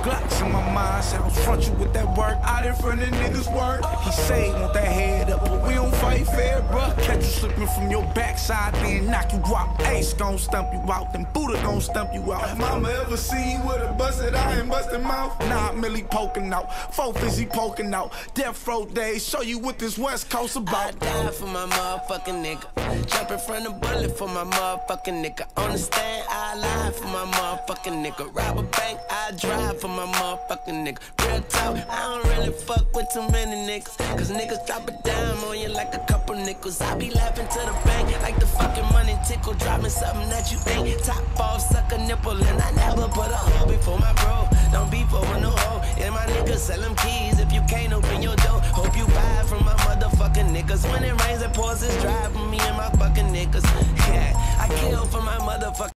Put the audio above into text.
Glocks in my mind, say I'll front you with that work. Out in front of niggas work. He say he want that head up, but we don't fight fair, bruh. Catch you slipping from your backside, then knock you out. Ace gon' stump you out, then Buddha gon' stump you out. Mama ever see you with a busted eye and busted mouth? Nah, Millie poking out, 4 fizzy poking out. Death row days, show you what this West Coast about. I die for my motherfucking nigga. Jump in front of bullet for my motherfucking nigga. On the stand, I lie for my motherfucking nigga. Rob a bank, I drive for my motherfucking nigga. Real talk, I don't really fuck with too many niggas, cause niggas drop a dime on you like a couple nickels. I be laughing to the bank like the fucking money tickle. Dropping something that you ain't. Top off, suck a nipple, and I never put a hoe before my bro. Don't be for no hoe. And my niggas sell them keys if you can't open your door. Hope you buy from my motherfucking niggas. When it rains, it pours, it's dry for me and my fucking niggas. Yeah, I kill for my motherfucking